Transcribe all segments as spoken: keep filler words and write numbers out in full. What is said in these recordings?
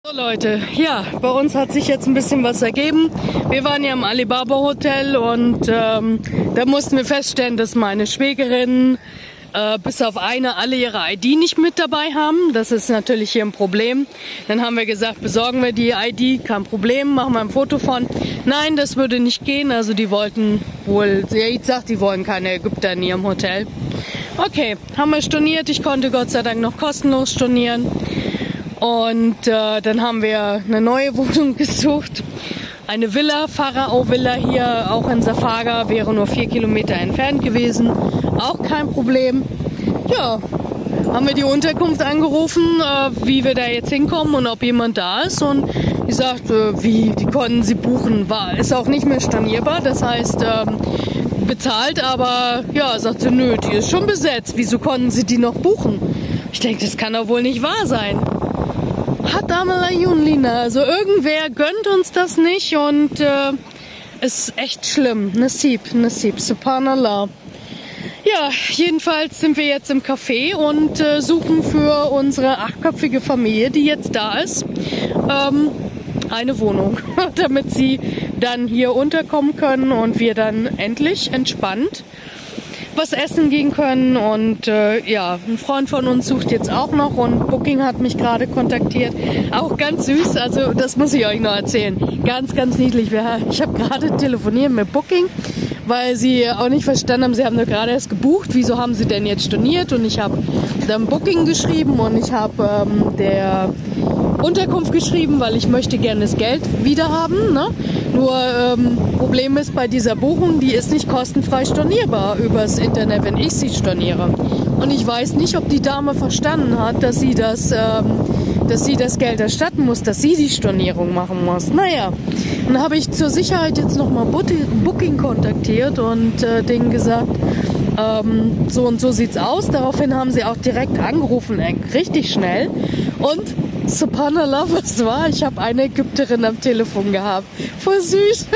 So Leute, ja, bei uns hat sich jetzt ein bisschen was ergeben. Wir waren ja im Alibaba Hotel und ähm, da mussten wir feststellen, dass meine Schwägerin äh, bis auf eine alle ihre I D nicht mit dabei haben. Das ist natürlich hier ein Problem. Dann haben wir gesagt, besorgen wir die I D, kein Problem, machen wir ein Foto von. Nein, das würde nicht gehen. Also die wollten wohl, Said sagt, die wollen keine Ägypter in ihrem Hotel. Okay, haben wir storniert. Ich konnte Gott sei Dank noch kostenlos stornieren. Und äh, dann haben wir eine neue Wohnung gesucht. Eine Villa, Pharao-Villa hier, auch in Safaga, wäre nur vier Kilometer entfernt gewesen. Auch kein Problem. Ja, haben wir die Unterkunft angerufen, äh, wie wir da jetzt hinkommen und ob jemand da ist. Und die sagt, äh, wie, die konnten sie buchen. War, ist auch nicht mehr stornierbar, das heißt ähm, bezahlt, aber ja, sagt sie, nö, die ist schon besetzt. Wieso konnten sie die noch buchen? Ich denke, das kann doch wohl nicht wahr sein. Hat Lina. Also irgendwer gönnt uns das nicht und äh, ist echt schlimm. Nasib, Nasib, Subhanallah. Ja, jedenfalls sind wir jetzt im Café und äh, suchen für unsere achtköpfige Familie, die jetzt da ist, ähm, eine Wohnung, damit sie dann hier unterkommen können und wir dann endlich entspannt was essen gehen können. Und äh, ja, ein Freund von uns sucht jetzt auch noch und Booking hat mich gerade kontaktiert. Auch ganz süß, also das muss ich euch noch erzählen. Ganz, ganz niedlich. Ich habe gerade telefoniert mit Booking, weil sie auch nicht verstanden haben, sie haben nur gerade erst gebucht. Wieso haben sie denn jetzt storniert? Und ich habe dann Booking geschrieben und ich habe ähm, der Unterkunft geschrieben, weil ich möchte gerne das Geld wieder haben. Ne? Nur ähm, Problem ist bei dieser Buchung, die ist nicht kostenfrei stornierbar übers Internet, wenn ich sie storniere. Und ich weiß nicht, ob die Dame verstanden hat, dass sie das, ähm, dass sie das Geld erstatten muss, dass sie die Stornierung machen muss. Naja, dann habe ich zur Sicherheit jetzt nochmal Booking kontaktiert und äh, denen gesagt, ähm, so und so sieht's aus. Daraufhin haben sie auch direkt angerufen, äh, richtig schnell. Und Subhanallah, was war? Ich habe eine Ägypterin am Telefon gehabt. Voll süß.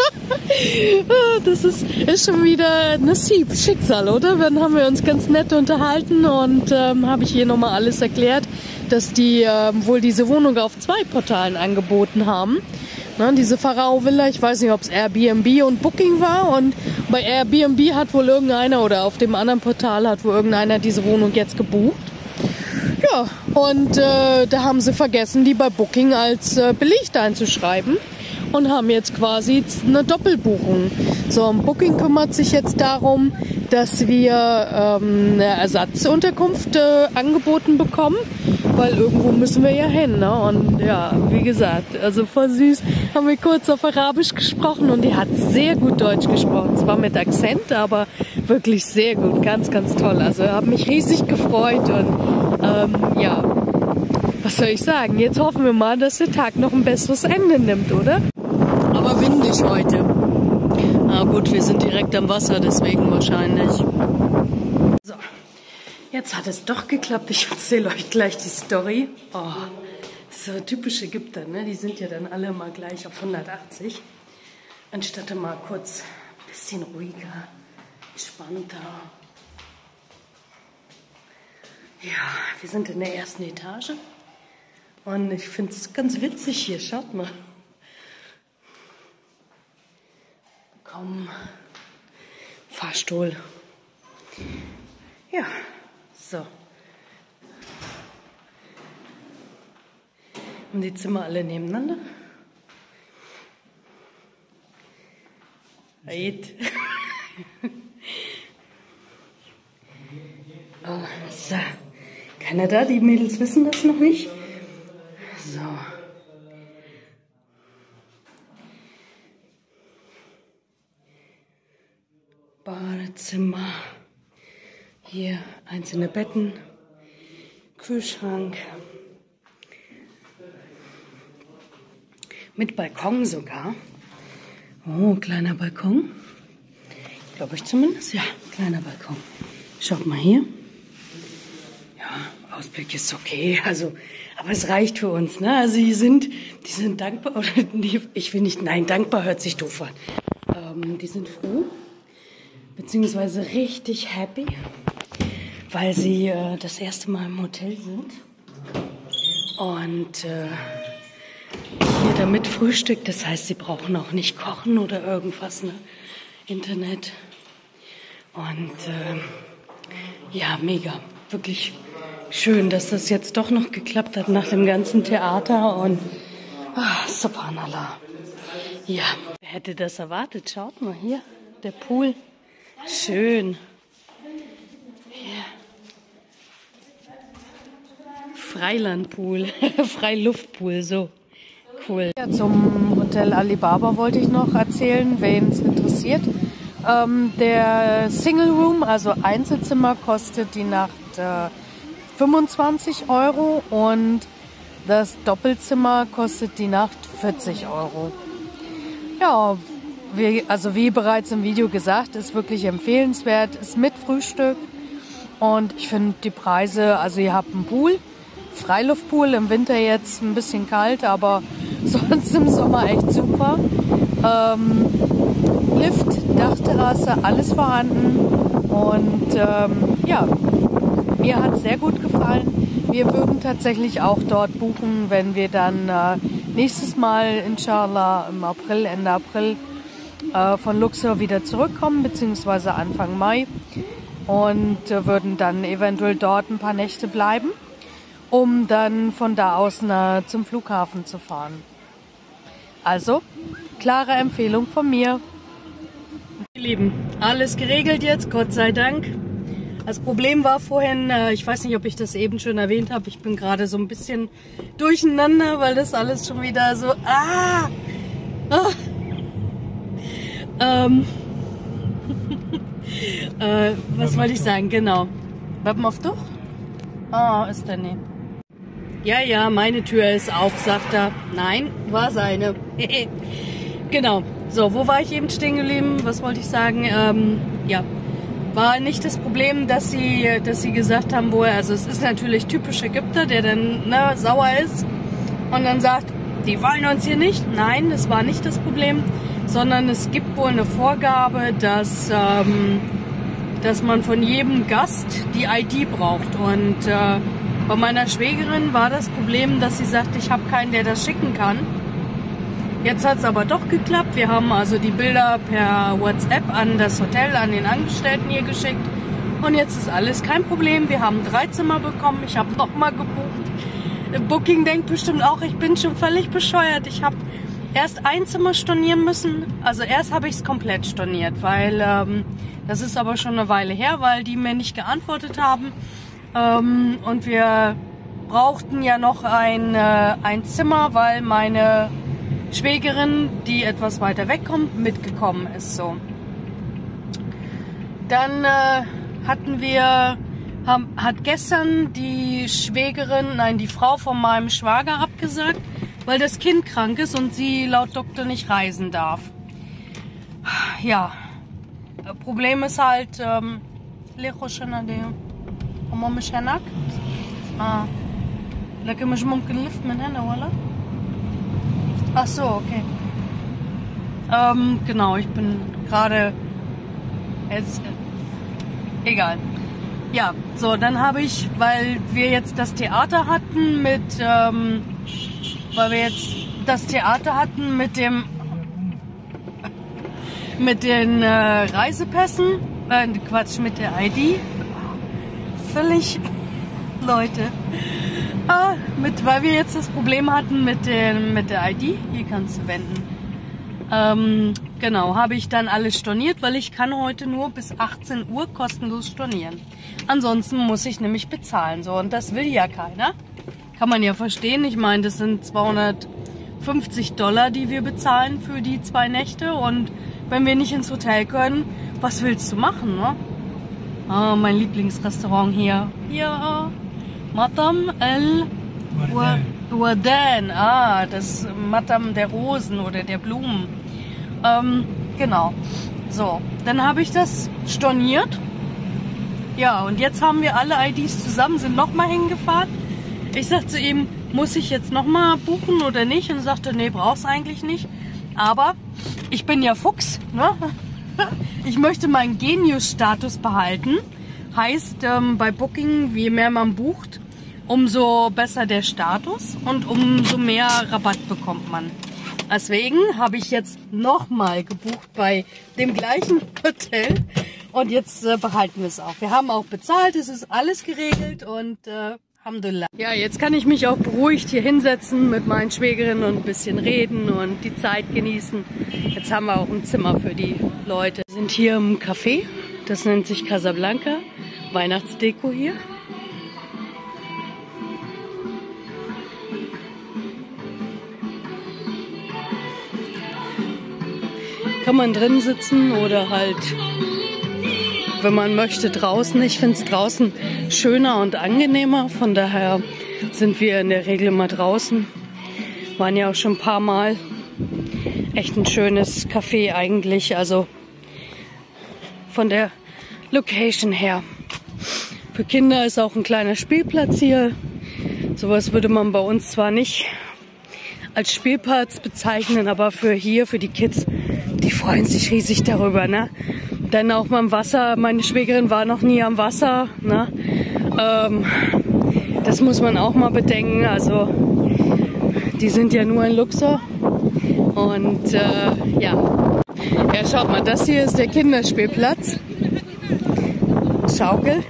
Das ist, ist schon wieder Nasib, Schicksal, oder? Dann haben wir uns ganz nett unterhalten und ähm, habe ich ihr nochmal alles erklärt, dass die ähm, wohl diese Wohnung auf zwei Portalen angeboten haben. Ne, diese Pharao-Villa, ich weiß nicht, ob es Airbnb und Booking war. Und bei Airbnb hat wohl irgendeiner oder auf dem anderen Portal hat wohl irgendeiner diese Wohnung jetzt gebucht. Ja, und äh, da haben sie vergessen, die bei Booking als äh, belegt einzuschreiben und haben jetzt quasi eine Doppelbuchung. So, und Booking kümmert sich jetzt darum, dass wir ähm, eine Ersatzunterkunft äh, angeboten bekommen, weil irgendwo müssen wir ja hin. Ne? Und ja, wie gesagt, also voll süß, haben wir kurz auf Arabisch gesprochen und die hat sehr gut Deutsch gesprochen. Zwar mit Akzent, aber wirklich sehr gut, ganz, ganz toll. Also habe mich riesig gefreut und ähm, ja, was soll ich sagen? Jetzt hoffen wir mal, dass der Tag noch ein besseres Ende nimmt, oder? Aber windig heute. Na gut, wir sind direkt am Wasser, deswegen wahrscheinlich. So, jetzt hat es doch geklappt. Ich erzähle euch gleich die Story. Oh, so typisch Ägypter, ne? Die sind ja dann alle mal gleich auf hundertachtzig. Anstatt mal kurz ein bisschen ruhiger, entspannter. Ja, wir sind in der ersten Etage und ich finde es ganz witzig hier. Schaut mal. Komm, Fahrstuhl. Ja, so. Und die Zimmer alle nebeneinander. Said. Oh, so. Keiner da? Die Mädels wissen das noch nicht. So. Badezimmer. Hier einzelne Betten. Kühlschrank. Mit Balkon sogar. Oh, kleiner Balkon. Glaube ich zumindest. Ja, kleiner Balkon. Schaut mal hier. Ja, Ausblick ist okay, also, aber es reicht für uns, ne? Also die sind, die sind dankbar, oder die, ich will nicht, nein, dankbar hört sich doof an. Ähm, die sind froh, beziehungsweise richtig happy, weil sie äh, das erste Mal im Hotel sind. Und äh, Kilometer mit Frühstück. Das heißt, sie brauchen auch nicht kochen oder irgendwas, ne? Internet. Und äh, ja, mega. Wirklich schön, dass das jetzt doch noch geklappt hat nach dem ganzen Theater. Und ah, subhanallah. Ja, wer hätte das erwartet? Schaut mal hier, der Pool. Schön. Hier. Freilandpool, Freiluftpool, so cool. Ja, zum Hotel Alibaba wollte ich noch erzählen, wen es interessiert. Ähm, der Single Room, also Einzelzimmer, kostet die Nacht äh, fünfundzwanzig Euro und das Doppelzimmer kostet die Nacht vierzig Euro. Ja, wie, also wie bereits im Video gesagt, ist wirklich empfehlenswert, ist mit Frühstück und ich finde die Preise, also ihr habt einen Pool, Freiluftpool, im Winter jetzt ein bisschen kalt, aber sonst im Sommer echt super. Ähm, Lift, Dachterrasse, alles vorhanden und ähm, ja, mir hat es sehr gut gefallen. Wir würden tatsächlich auch dort buchen, wenn wir dann äh, nächstes Mal, inshallah, im April, Ende April äh, von Luxor wieder zurückkommen, beziehungsweise Anfang Mai und äh, würden dann eventuell dort ein paar Nächte bleiben, um dann von da aus na, zum Flughafen zu fahren. Also, klare Empfehlung von mir. Ihr Lieben, alles geregelt jetzt, Gott sei Dank. Das Problem war vorhin, äh, ich weiß nicht, ob ich das eben schon erwähnt habe, ich bin gerade so ein bisschen durcheinander, weil das alles schon wieder so... Ah! ah. Ähm, äh, was wollte ich sagen? Genau. Wappen auf doch? Ah, oh, ist der nicht. Ja, ja, meine Tür ist auf, sagt er. Nein, war seine. Genau. So, wo war ich eben stehen geblieben? Was wollte ich sagen? Ähm, ja, war nicht das Problem, dass sie, dass sie gesagt haben, wo er, also es ist natürlich typisch Ägypter, der dann ne, sauer ist und dann sagt, die wollen uns hier nicht. Nein, das war nicht das Problem, sondern es gibt wohl eine Vorgabe, dass, ähm, dass man von jedem Gast die I D braucht und äh, bei meiner Schwägerin war das Problem, dass sie sagt, ich habe keinen, der das schicken kann. Jetzt hat es aber doch geklappt. Wir haben also die Bilder per WhatsApp an das Hotel, an den Angestellten hier geschickt. Und jetzt ist alles kein Problem. Wir haben drei Zimmer bekommen. Ich habe nochmal gebucht. Booking denkt bestimmt auch, ich bin schon völlig bescheuert. Ich habe erst ein Zimmer stornieren müssen. Also erst habe ich es komplett storniert, weil ähm, das ist aber schon eine Weile her, weil die mir nicht geantwortet haben. Ähm, und wir brauchten ja noch ein, äh, ein Zimmer, weil meine Schwägerin, die etwas weiter weg kommt, mitgekommen ist. So. Dann äh, hatten wir, haben, hat gestern die Schwägerin, nein, die Frau von meinem Schwager abgesagt, weil das Kind krank ist und sie laut Doktor nicht reisen darf. Ja, Problem ist halt, ähm, وما مش هناك اه لكن مش ممكن نلف من هنا ولا ach so okay ähm, genau ich bin gerade jetzt egal ja so dann habe ich weil wir jetzt das Theater hatten mit ähm, weil wir jetzt das Theater hatten mit dem mit den äh, Reisepässen äh, Quatsch mit der I D völlig, Leute, ah, mit, weil wir jetzt das Problem hatten mit, den, mit der I D, hier kannst du wenden, ähm, genau, habe ich dann alles storniert, weil ich kann heute nur bis achtzehn Uhr kostenlos stornieren. Ansonsten muss ich nämlich bezahlen, so, und das will ja keiner. Kann man ja verstehen, ich meine, das sind zweihundertfünfzig Dollar, die wir bezahlen für die zwei Nächte und wenn wir nicht ins Hotel können, was willst du machen, ne? Ah, mein Lieblingsrestaurant hier. Hier, Matam El Wadan. Ah, das Matam der Rosen oder der Blumen. Ähm, genau. So, dann habe ich das storniert. Ja, und jetzt haben wir alle I Ds zusammen, sind nochmal hingefahren. Ich sagte zu ihm, muss ich jetzt nochmal buchen oder nicht? Und er sagte, nee, brauchst eigentlich nicht. Aber ich bin ja Fuchs, ne? Ich möchte meinen Genius-Status behalten. Heißt, ähm, bei Booking, je mehr man bucht, umso besser der Status und umso mehr Rabatt bekommt man. Deswegen habe ich jetzt nochmal gebucht bei dem gleichen Hotel und jetzt äh, behalten wir es auch. Wir haben auch bezahlt, es ist alles geregelt und äh, Alhamdulillah. Ja, jetzt kann ich mich auch beruhigt hier hinsetzen mit meinen Schwägerinnen und ein bisschen reden und die Zeit genießen. Jetzt haben wir auch ein Zimmer für die Leute. Wir sind hier im Café, das nennt sich Casablanca. Weihnachtsdeko hier. Kann man drin sitzen oder halt, wenn man möchte, draußen. Ich finde es draußen schöner und angenehmer. Von daher sind wir in der Regel mal draußen. Waren ja auch schon ein paar Mal. Echt ein schönes Café eigentlich. Also von der Location her. Für Kinder ist auch ein kleiner Spielplatz hier. Sowas würde man bei uns zwar nicht als Spielplatz bezeichnen, aber für hier, für die Kids, die freuen sich riesig darüber, ne? Dann auch mal am Wasser. Meine Schwägerin war noch nie am Wasser, ne? Ähm, das muss man auch mal bedenken. Also, die sind ja nur in Luxor. Und äh, ja. Ja, schaut mal, das hier ist der Kinderspielplatz. Schaukel.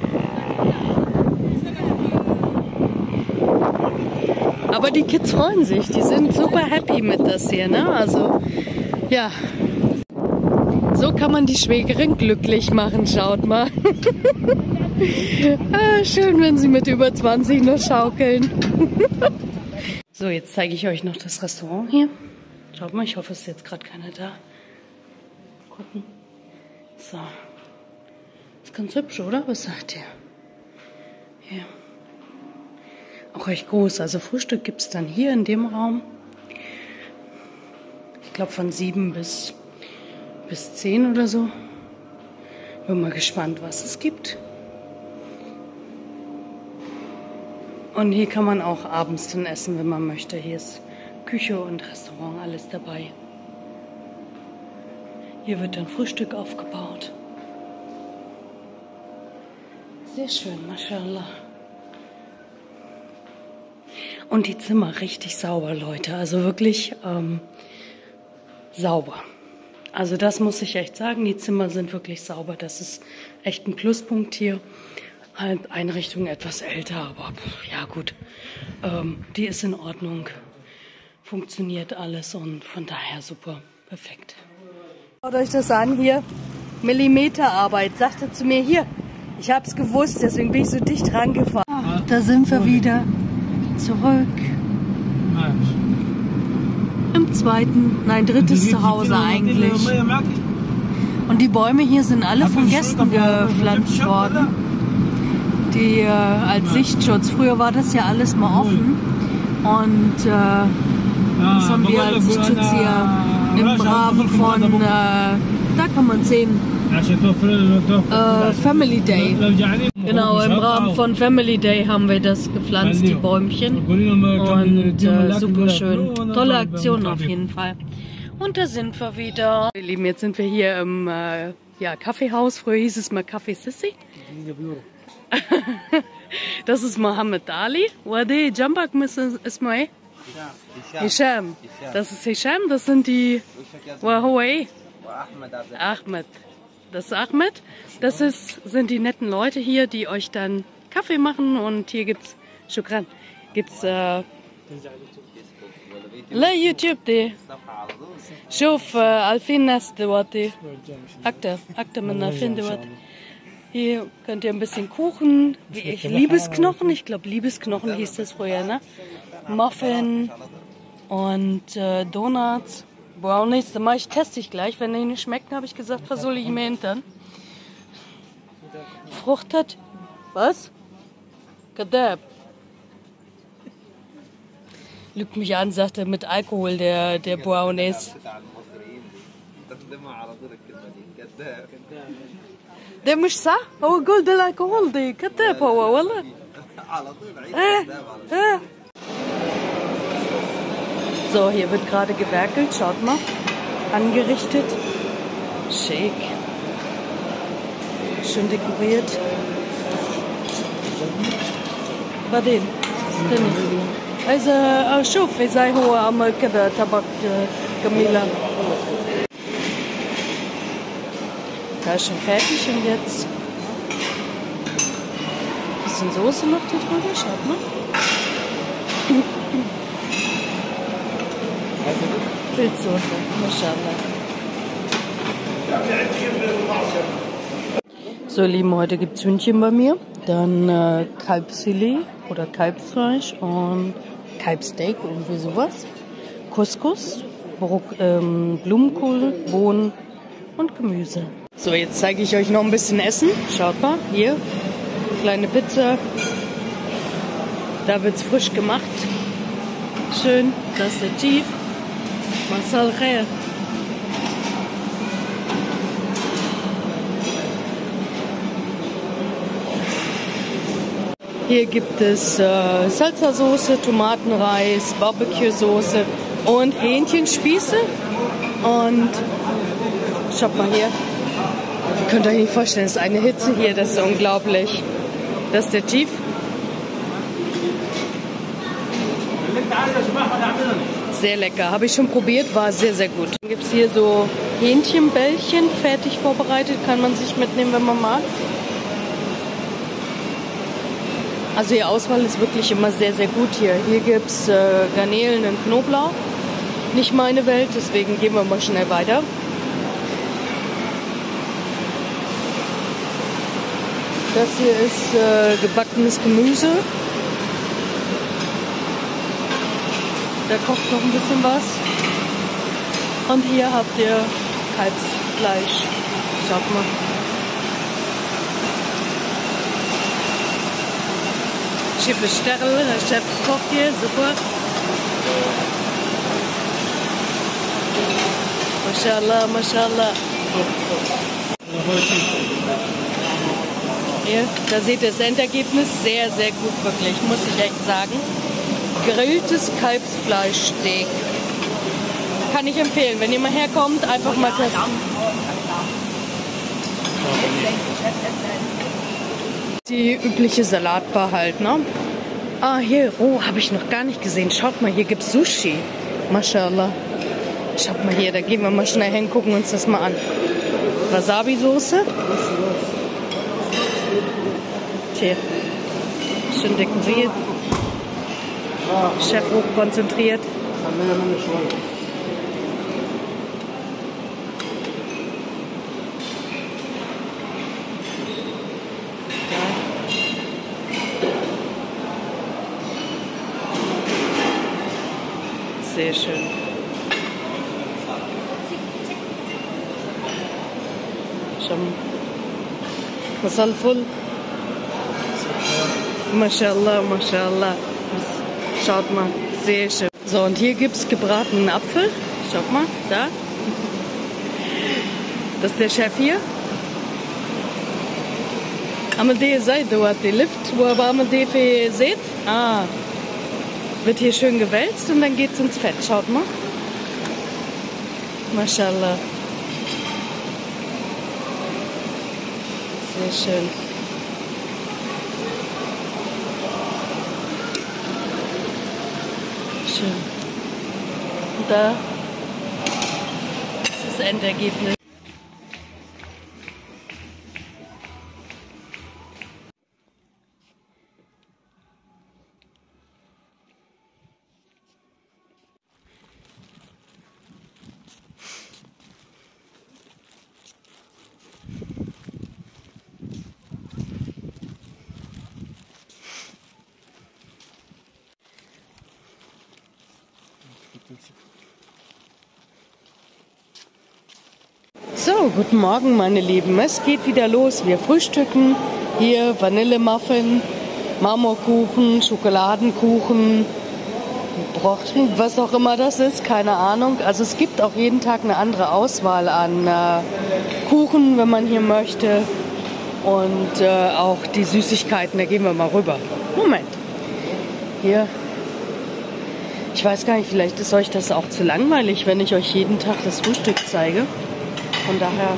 Aber die Kids freuen sich. Die sind super happy mit das hier, ne? Also, ja. So kann man die Schwägerin glücklich machen, schaut mal. Ah, schön, wenn sie mit über zwanzig noch schaukeln. So, jetzt zeige ich euch noch das Restaurant hier. Schaut mal, ich hoffe, es ist jetzt gerade keiner da. Gucken. So. Ist ganz hübsch, oder? Was sagt ihr? Hier. Auch recht groß. Also Frühstück gibt es dann hier in dem Raum. Ich glaube von sieben bis... bis zehn oder so. Bin mal gespannt, was es gibt. Und hier kann man auch abends dann essen, wenn man möchte. Hier ist Küche und Restaurant, alles dabei. Hier wird dann Frühstück aufgebaut. Sehr schön, mashallah. Und die Zimmer richtig sauber, Leute. Also wirklich ähm, sauber. Also das muss ich echt sagen, die Zimmer sind wirklich sauber. Das ist echt ein Pluspunkt hier. Halt Einrichtung etwas älter, aber ja gut, ähm, die ist in Ordnung. Funktioniert alles und von daher super, perfekt. Schaut euch das an hier, Millimeterarbeit, sagte zu mir hier. Ich habe es gewusst, deswegen bin ich so dicht rangefahren. Ah, da sind wir wieder zurück. Im zweiten, nein, drittes Zuhause eigentlich. Und die Bäume hier sind alle von Gästen gepflanzt worden. Die äh, als Sichtschutz. Früher war das ja alles mal offen. Und äh, das haben wir als Sichtschutz hier im Rahmen von, äh, da kann man sehen, äh, Family Day. Genau, im Rahmen von Family Day haben wir das gepflanzt, die Bäumchen. Und äh, super schön. Tolle Aktion auf jeden Fall. Und da sind wir wieder. Ihr Lieben, jetzt sind wir hier im äh, ja, Kaffeehaus. Früher hieß es mal Café Sissi. Das ist Mohammed Ali. Wadi Jambak ismo ايه? Hisham. Das ist Hisham, das sind die Wahoi. Ahmed. Das ist Ahmed. Das ist, sind die netten Leute hier, die euch dann Kaffee machen. Und hier gibt's, Shukran, gibt's äh, لا يوتيوب دي شوف ألفين ناس دلوقتي أكتر أكتر من ألفين دلوقتي. Hier könnt ihr ein bisschen Kuchen, wie ich, Liebesknochen, ich glaube Liebesknochen hieß das früher, ne? Muffin und äh, Donuts, Brownies, das mache ich, teste ich gleich. Wenn die nicht schmecken, habe ich gesagt, versohle ich mir hintern. Frucht hat, was? Kadab. Lügt mich an, sagt er, mit Alkohol, der, der Brownies. ده مش صح هو قول ده الكحول دي كذاب هو والله ايه ايه So, hier wird gerade gewerkelt, schaut mal, angerichtet, schick, schön dekoriert. بعدين استني إذا أشوف إذا هو عمل كذا طبق Camilla. Da ist schon fertig und jetzt ein bisschen Soße noch da drüber, schaut mal. Pilzsoße, Maschallah. So, ihr Lieben, heute gibt es Hühnchen bei mir. Dann äh, Kalbsfilet oder Kalbsfleisch und Kalbsteak, irgendwie sowas. Couscous, Brock, ähm, Blumenkohl, Bohnen und Gemüse. So, jetzt zeige ich euch noch ein bisschen Essen. Schaut mal, hier, kleine Pizza. Da wird es frisch gemacht. Schön, das ist der Chief. Masal khair. Hier gibt es äh, Salsa-Soße, Tomatenreis, Barbecue-Soße und Hähnchenspieße. Und schaut mal hier. Ihr könnt euch nicht vorstellen, es ist eine Hitze hier, das ist unglaublich. Das ist der Chief. Sehr lecker, habe ich schon probiert, war sehr, sehr gut. Dann gibt es hier so Hähnchenbällchen, fertig vorbereitet, kann man sich mitnehmen, wenn man mag. Also die Auswahl ist wirklich immer sehr, sehr gut hier. Hier gibt es äh, Garnelen und Knoblauch. Nicht meine Welt, deswegen gehen wir mal schnell weiter. Das hier ist äh, gebackenes Gemüse. Da kocht noch ein bisschen was. Und hier habt ihr Kalbsfleisch. Schaut mal. Chef ist Sterl, der Chef kocht hier, super. Mashallah, Mashallah. Hier, da seht ihr das Endergebnis. Sehr, sehr gut, wirklich, muss ich echt sagen. Gegrilltes Kalbsfleischsteak. Kann ich empfehlen, wenn ihr mal herkommt, einfach mal testen. Die übliche Salatbar halt, ne? Ah, hier, oh, habe ich noch gar nicht gesehen. Schaut mal, hier gibt es Sushi. Mashallah. Schaut mal hier, da gehen wir mal schnell hin, gucken uns das mal an. Wasabi-Soße. Hier. Schön dekoriert. Chef hochkonzentriert. Sehr schön. Schon. Masal voll. Mashallah, Mashallah. Schaut mal, sehr schön. So, und hier gibt es gebratenen Apfel. Schaut mal, da. Das ist der Chef hier. عمل دي زيت دلوقتي لفت وبعمل دي في زيت. Ah. Wird hier schön gewälzt und dann geht es ins Fett. Schaut mal. Mashallah. Sehr schön. Schön. Und da ist das Endergebnis. So, guten Morgen meine Lieben, es geht wieder los, wir frühstücken, hier Vanillemuffin, Marmorkuchen, Schokoladenkuchen, Brochen, was auch immer das ist, keine Ahnung. Also es gibt auch jeden Tag eine andere Auswahl an äh, Kuchen, wenn man hier möchte, und äh, auch die Süßigkeiten, da gehen wir mal rüber. Moment, hier, ich weiß gar nicht, vielleicht ist euch das auch zu langweilig, wenn ich euch jeden Tag das Frühstück zeige. Von daher.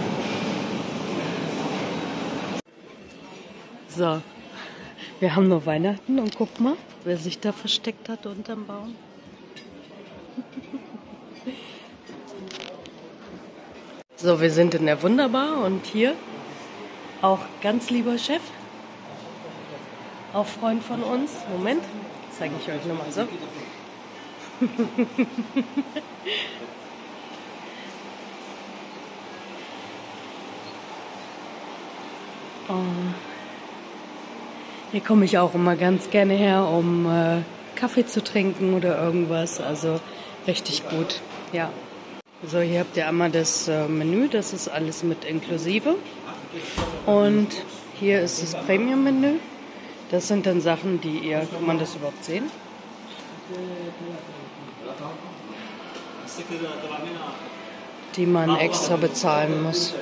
So, wir haben nur Weihnachten und guck mal, wer sich da versteckt hat unterm Baum. So, wir sind in der Wunderbar und hier auch ganz lieber Chef, auch Freund von uns. Moment, zeige ich euch nochmal so. Oh. Hier komme ich auch immer ganz gerne her, um äh, Kaffee zu trinken oder irgendwas. Also richtig gut, ja. So, hier habt ihr einmal das äh, Menü, das ist alles mit inklusive. Und hier ist das Premium-Menü. Das sind dann Sachen, die ihr, kann man das überhaupt sehen? Die man extra bezahlen muss.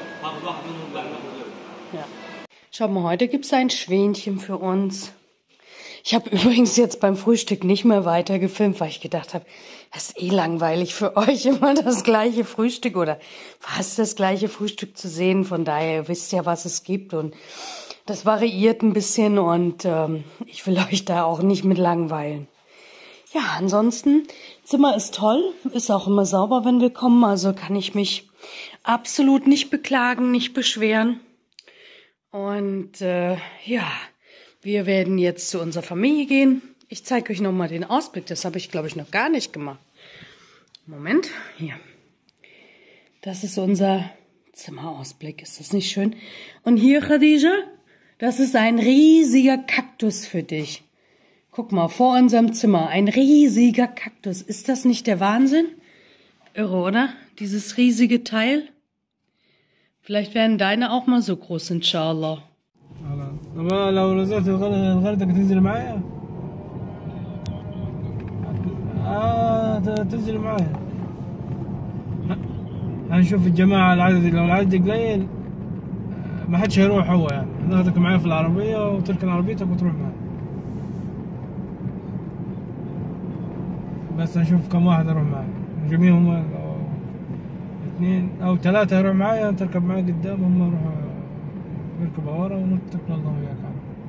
Ja. Schaut mal, heute gibt es ein Schwänchen für uns. Ich habe übrigens jetzt beim Frühstück nicht mehr weiter gefilmt, weil ich gedacht habe, das ist eh langweilig für euch, immer das gleiche Frühstück oder fast das gleiche Frühstück zu sehen. Von daher, ihr wisst ja, was es gibt und das variiert ein bisschen und ähm, ich will euch da auch nicht mit langweilen. Ja, ansonsten, Zimmer ist toll, ist auch immer sauber, wenn wir kommen, also kann ich mich absolut nicht beklagen, nicht beschweren. Und äh, ja, wir werden jetzt zu unserer Familie gehen. Ich zeige euch nochmal den Ausblick, das habe ich, glaube ich, noch gar nicht gemacht. Moment, hier. Das ist unser Zimmerausblick, ist das nicht schön? Und hier, Khadija, das ist ein riesiger Kaktus für dich. Guck mal, vor unserem Zimmer, ein riesiger Kaktus. Ist das nicht der Wahnsinn? Irre, oder? Dieses riesige Teil. Vielleicht werden deine auch mal so groß, inshallah. طبعا لو نزلت الغردقة تنزل معايا؟ آه تنزل معايا. هنشوف الجماعة العدد، لو العدد قليل ما حدش هيروح هو يعني، ناخدك معايا في العربية وتركن عربيتك وتروح معايا. بس هنشوف كم واحد يروح معايا، جميعهم اثنين أو ثلاثة يروح معايا، تركب معايا قدام، هم يروحوا يركبوا ورا ونتكل الله وياك.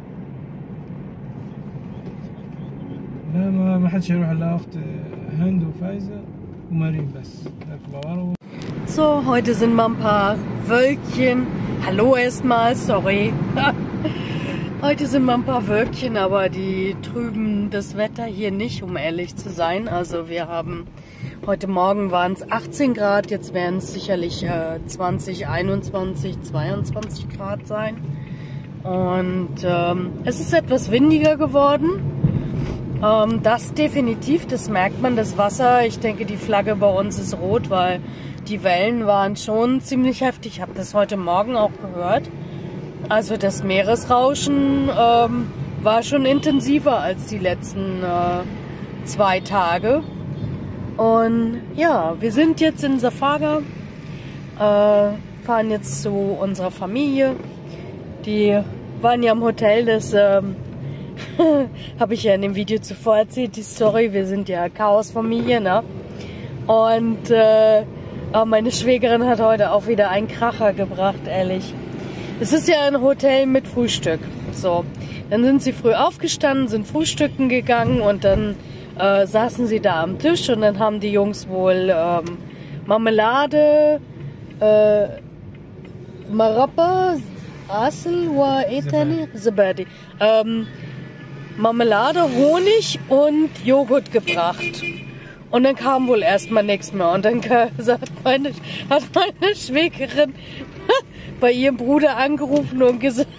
لا ما ما حدش يروح الا اخت هند وفايزه ومارين بس يركبوا ورا. So, heute sind mal ein paar Wölkchen. Hallo erstmal, sorry. Heute sind mal ein paar Wölkchen, aber die trüben das Wetter hier nicht, um ehrlich zu sein. Also wir haben, heute Morgen waren es achtzehn Grad, jetzt werden es sicherlich äh, zwanzig, einundzwanzig, zweiundzwanzig Grad sein. Und ähm, es ist etwas windiger geworden. Ähm, das definitiv, das merkt man, das Wasser. Ich denke, die Flagge bei uns ist rot, weil die Wellen waren schon ziemlich heftig. Ich habe das heute Morgen auch gehört. Also das Meeresrauschen ähm, war schon intensiver als die letzten äh, zwei Tage. Und ja, wir sind jetzt in Zafaga, äh, fahren jetzt zu unserer Familie. Die waren ja im Hotel, das ähm, habe ich ja in dem Video zuvor erzählt, die Story. Wir sind ja Chaosfamilie, ne? Und äh, meine Schwägerin hat heute auch wieder einen Kracher gebracht, ehrlich. Es ist ja ein Hotel mit Frühstück. So, dann sind sie früh aufgestanden, sind frühstücken gegangen und dann äh, saßen sie da am Tisch und dann haben die Jungs wohl ähm, Marmelade, äh, Marabba, Asel, wa etani, Zabadi, ähm, Marmelade, Honig und Joghurt gebracht. Und dann kam wohl erstmal nichts mehr. Und dann hat meine, hat meine Schwägerin bei ihrem Bruder angerufen und gesagt,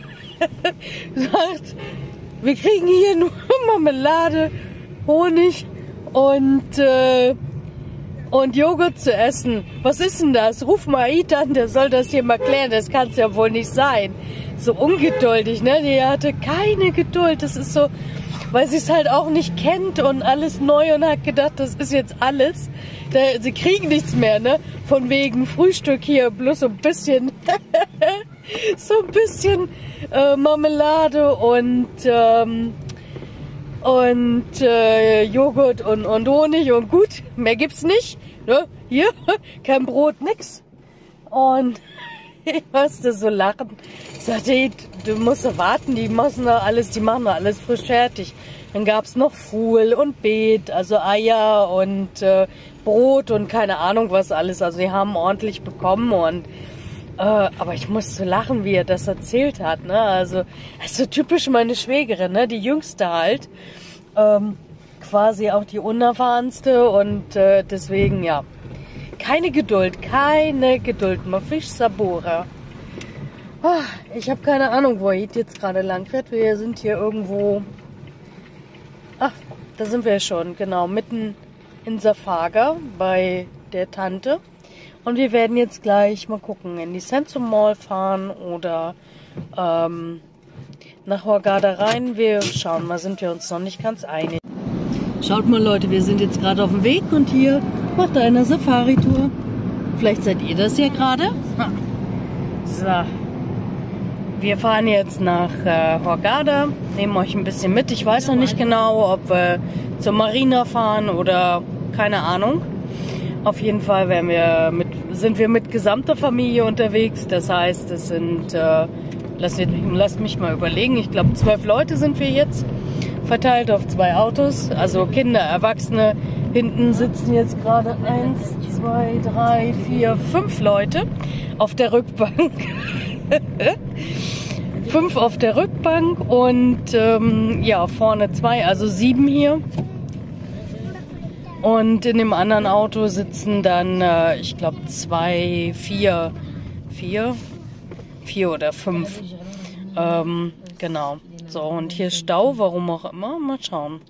wir kriegen hier nur Marmelade, Honig und, äh, und Joghurt zu essen. Was ist denn das? Ruf mal Aid an, der soll das hier mal klären. Das kann es ja wohl nicht sein. So ungeduldig, ne? Die hatte keine Geduld. Das ist so, weil sie es halt auch nicht kennt und alles neu und hat gedacht, das ist jetzt alles. Da, sie kriegen nichts mehr, ne? Von wegen Frühstück hier, bloß so ein bisschen, so ein bisschen äh, Marmelade und, ähm, und äh, Joghurt und, und Honig und gut, mehr gibt's nicht, ne? Hier, kein Brot, nix. Und ich musste so lachen. Ich sagte, hey, du musst warten, die müssen da alles, die machen da alles frisch fertig. Dann gab es noch Fuhl und Beet, also Eier und äh, Brot und keine Ahnung was alles. Also die haben ordentlich bekommen und äh, aber ich musste lachen, wie er das erzählt hat. Ne? Also das ist so typisch meine Schwägerin, ne? Die Jüngste halt. Ähm, quasi auch die unerfahrenste und äh, deswegen ja. Keine Geduld, keine Geduld. Mafisch Sabora. Oh, ich habe keine Ahnung, wo er jetzt gerade lang fährt. Wir sind hier irgendwo. Ach, da sind wir schon, genau, mitten in Safaga bei der Tante. Und wir werden jetzt gleich mal gucken, in die Centrum Mall fahren oder ähm, nach Hurghada rein. Wir schauen mal, sind wir uns noch nicht ganz einig. Schaut mal Leute, wir sind jetzt gerade auf dem Weg und hier macht einer Safari-Tour. Vielleicht seid ihr das ja gerade. So. Wir fahren jetzt nach äh, Hurghada, nehmen euch ein bisschen mit. Ich weiß noch nicht genau, ob wir zur Marina fahren oder keine Ahnung. Auf jeden Fall werden wir mit, sind wir mit gesamter Familie unterwegs. Das heißt, es sind, äh, lasst, lasst mich mal überlegen, ich glaube zwölf Leute sind wir jetzt, verteilt auf zwei Autos. Also Kinder, Erwachsene. Hinten sitzen jetzt gerade eins, zwei, drei, vier, fünf Leute auf der Rückbank. Fünf auf der Rückbank und ähm, ja, vorne zwei, also sieben hier. Und in dem anderen Auto sitzen dann, äh, ich glaube, zwei, vier, vier, vier oder fünf. Ähm, genau. So, und hier Stau, warum auch immer. Mal schauen.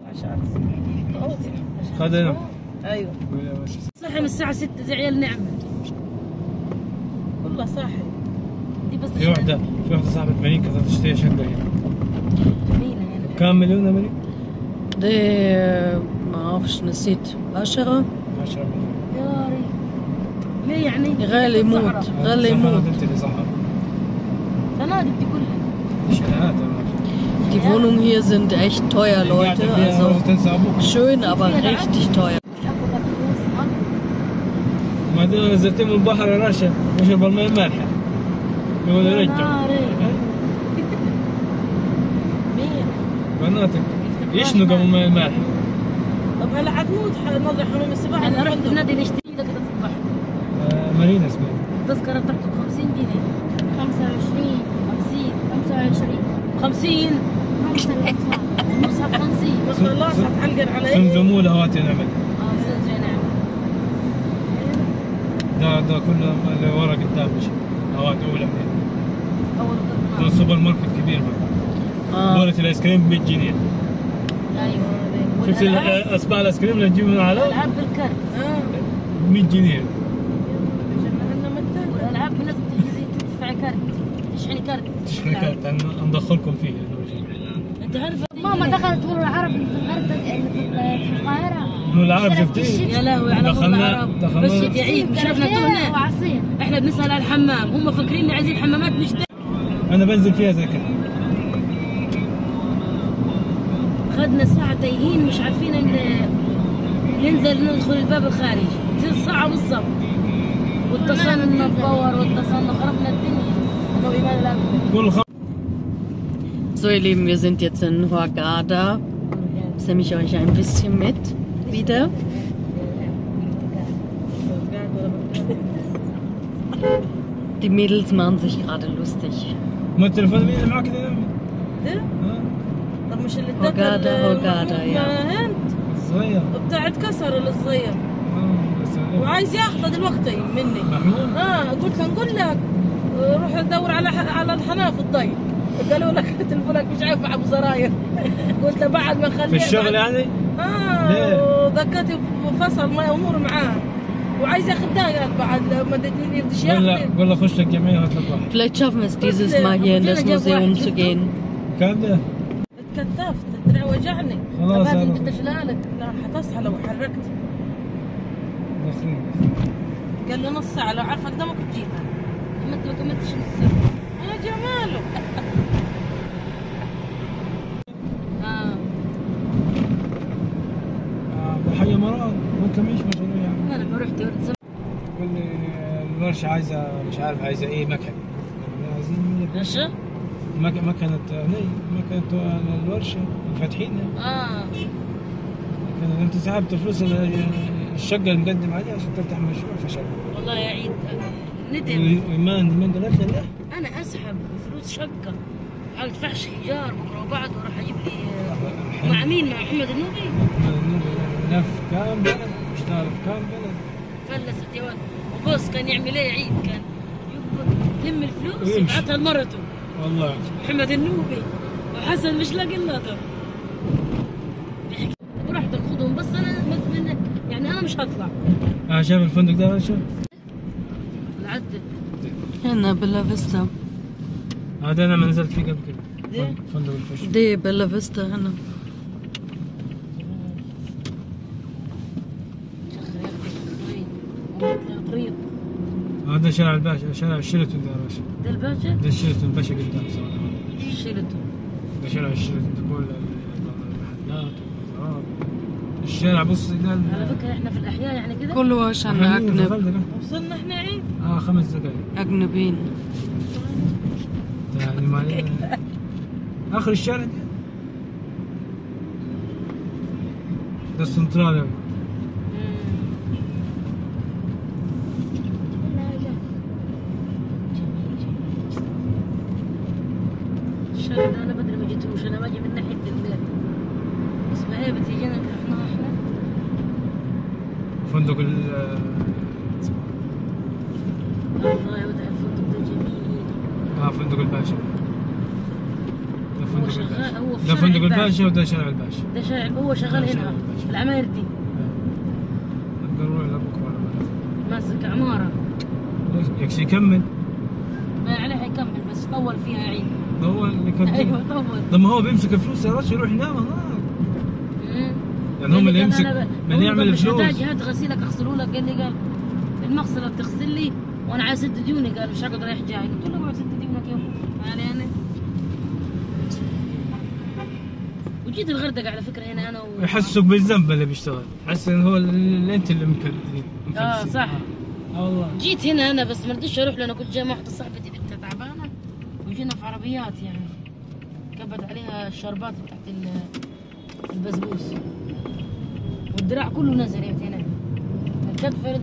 ايوه صاحي من الساعة ستة زي عيال نعمة والله صاحي دي بس في واحدة في واحدة صاحبة مليكة تشتري شقة هنا جميلة هنا كم مليون يا مليك؟ دي ما اعرفش نسيت عشرة عشرة مليون يا ري ليه يعني؟ غالي يموت غالي يموت. انت اللي صحراء فنادق دي كلها شالات. Die Wohnungen hier sind echt teuer, Leute. Also schön, aber richtig teuer. ما دام نزلتين من البحر يا رشا نشرب الماء المالحة يقول رجع بناتك يشنقوا من الماء المالحة. طب هلا عتموت نظر حمام السباحة. انا رحت النادي نشتري كده في البحر. مارينا اسمها. التذكرة بتاعته خمسين جنيه. خمسة وعشرين خمسين خمسة وعشرين خمسين المصحف خمسين بس والله هتحلقن على ايه؟ سنزموا لهواتي نعمل. اه سنزموا نعمل. ده ده كله اللي ورا قدام مش هوات اولى من اول ده السوبر ماركت كبير بقى. بولة الايس كريم ب مية جنيه. ايوه شفت اسماء الايس كريم اللي تجيب من على؟ العاب بالكرت اه مية جنيه. والالعاب الناس بتجي تدفعي كارت تشحني كارت تشحني كارت ندخلكم فيه. انت عارف ماما دخلت مول العرب في الغردقه في القاهره. مول العرب شفتيه؟ يا لهوي على مول العرب دخلنا بس يا عيد شفنا تهنا وعصير. احنا بنسال على الحمام هم فاكرين عايزين حمامات نشتري. انا بنزل فيها زي كده. خدنا ساعه تايهين مش عارفين ان ننزل ندخل الباب الخارجي تصير ساعه بالضبط واتصلنا نتبور واتصلنا خربنا الدنيا. So ihr Lieben, wir sind jetzt in Hurghada. Jetzt nehme ich euch ein bisschen mit wieder. Die Mädels machen sich gerade lustig. ما التليفون مين اللي معك ده؟ طب مش اللي هورغادا هورغادا يا الصغير بتاع اتكسر الصغير وعايز ياخذه دلوقتي مني. محمود؟ اه قلت له نقول لك روح دور على على الحناف الضيق. قالوا لك تلفونك مش عارف ابو زراير. قلت له بعد ما خليه في الشغل يعني؟ اه ذكرتي فصل ما امور معاه وعايز ياخذ داير بعد ما اديتني يرضيش ياخذ. قول له خش لك جمعيه وهات لك واحد. Vielleicht schaffen wir es dieses Mal hier in das Museum zu gehen. كم ده؟ اتكتفت الدراع وجعني. خلاص هذه بدي اشيلها لا حتصحى لو حركت. داخلين. قال له نص ساعة لو عارفك دمك تجيبها. ما انت ما كملتش نص ساعة. يا جماله. اه. بحي مراد ممكن ايش مشروع يعني؟ انا رحت ورد قال لي الورشة عايزة مش عارف عايزة ايه مكنة. عايزين ايش؟ ما ك- ما كانت هني، ما كانت الورشه فاتحينها. اه كان انت سحبت فلوس ال- الشقه المقدم عليها عشان تفتح مشروع فشل. والله يا عيد ندم. ايمان ايمان قالت لي لا. انا اسحب فلوس شقه ما ادفعش ايجار بكره وبعد واروح اجيب لي مع مين؟ مع محمد النوبي. لف كام بلد، اشتغل في كام بلد. فلست يا ولد. وبص كان يعمل ايه عيد؟ كان يقبض- يلم الفلوس ويمشي. يبعتها لمرته والله محمد النوبي وحسن مش لاقي اللطر. ورحت اخذهم بس انا من يعني انا مش هطلع. اه شايف الفندق ده شوف. العدل هنا بيلا فيستا. هذا انا ما نزلت فيه قبل كده. ليه؟ فندق الفشل. دي بيلا فيستا هنا. طريق هذا شارع الباشا، شارع الشيراتون ده يا باشا. ده الباشا ده الشيراتون الباشا قدام صراحه. شيلته. ده شارع الشيراتون ده كل المحلات والمزارات. الشارع بص ده على فكره احنا في الاحياء يعني كده كله عشان أجنب. وصلنا احنا عيد. اه خمس دقائق أجنبين. يعني ما اخر الشارع ده ده السنترال. الشارع ده انا بدري ما جيتوش، انا باجي من ناحيه ال اسمها ايه بتيجينا رحناها احنا. فندق ال الله يودع الفندق ده جميل. اه فندق الباشا. ده هو فندق شغال الباشا. هو في ده شارع فندق الباشا. الباشا وده شارع الباشا. ده شارع هو شغال شارع هنا الباشا. في العماير دي نقدر نروح لبكره ولا ما ماسك عماره. يكشي يكمل. ما عليه حيكمل بس طول فيها عيد. ده هو اللي كان ايوه طول. ده ما هو بيمسك الفلوس يا رجل يروح ينام هناك. مم. يعني هم اللي قال يمسك أنا ب- من اللي هو يعمل مش الفلوس. هتاجي هات غسيلك اغسله لك. قال لي قال المغسله بتغسل لي وانا عايز اسد ديوني. قال مش هقعد رايح جاي. قلت له اقعد سد ديونك يوم مالي انا. وجيت الغردقه على فكره هنا انا و... يحسسك بالذنب اللي بيشتغل، يحس ان هو اللي انت اللي مكلفين. اه صح. اه والله. جيت هنا انا بس ما رضيتش اروح لانه كنت جاي مع واحده صاحبتي بنتها تعبانه وجينا في عربيات يعني كبت عليها الشربات بتاعت ال- البسبوس والدراع كله نزل هنا الكتف.